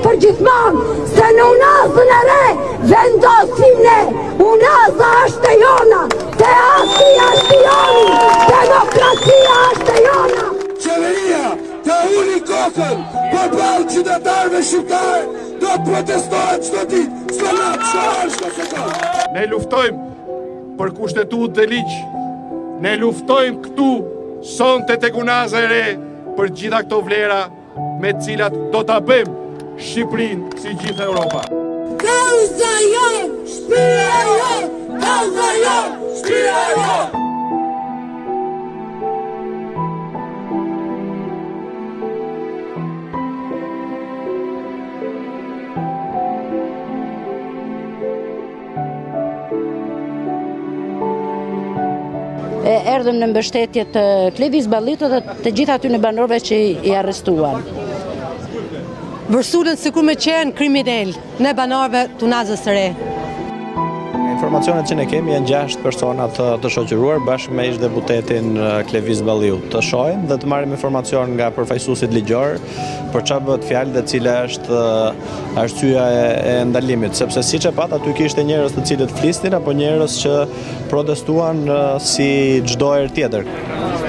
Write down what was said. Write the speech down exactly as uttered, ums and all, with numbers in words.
për gjithmonë, se në unazën e re vendosim ne, unaza është e jona, teatri është joni, demokracia është e jona. Qeveria të uli kokën për balë qytetarëve shqiptarë, do të protestohet çdo ditë, çdo natë, çdo orë, çdo sekondë. Ne luftojmë për kushtetutë dhe ligj. Ne luftojmë këtu sonte tek unaza e re për gjitha këto vlera me të cilat do ta bëjmë Shqipërinë si gjithë Europa. Kauza jo, shtëpia jo, kauza jo, shtëpia jo. Erdhëm në mbështetje të Klevis Ballitot dhe të gjithë aty në banorëve që i arrestuan. Vërsulën sikur me qenë kriminal në banorëve të unazës së re. Informacionet që ne kemi janë gjashtë persona të, të shoqëruar bashkë me ish deputetin Klevis Balliu. Të shohim dhe të marrim informacion nga përfaqësuesit ligjor për çfarë bëhet fjalë dhe cila është arsyeja e, e ndalimit, sepse siç e pat aty kishte njerëz të cilët flisnin apo njerëz që protestuan si çdo herë tjetër.